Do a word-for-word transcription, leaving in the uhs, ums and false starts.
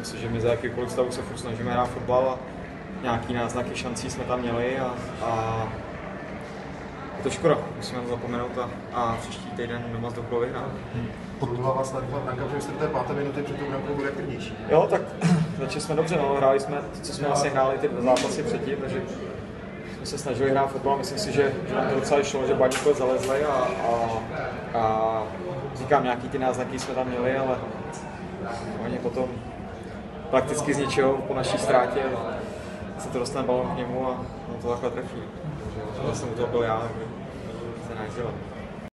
myslím si, že my za jakýkoliv stavu se furt snažíme hrát fotbal a nějaký náznaky šancí jsme tam měli a, a je to škoda, musíme to zapomenout a, a příští týden doma z Dokola vyhrát. Hmm. Podruhla vás Nanka, že jste v té páté minuty před tou brankou byli aktivnější. Jo, tak začali jsme dobře, no, hráli jsme, co jsme vlastně hráli ty dva zápasy předtím, takže jsme se snažili hrát fotbal, myslím si, že, že nám to docela šlo, že baníkové zalezli a, a, a říkám, nějaký ty náznaky jsme tam měli, ale oni potom prakticky z ničeho po naší ztrátě se to dostane balon k němu a on to takhle trefí. Takže vlastně u toho byl já, takže se nějak dělal.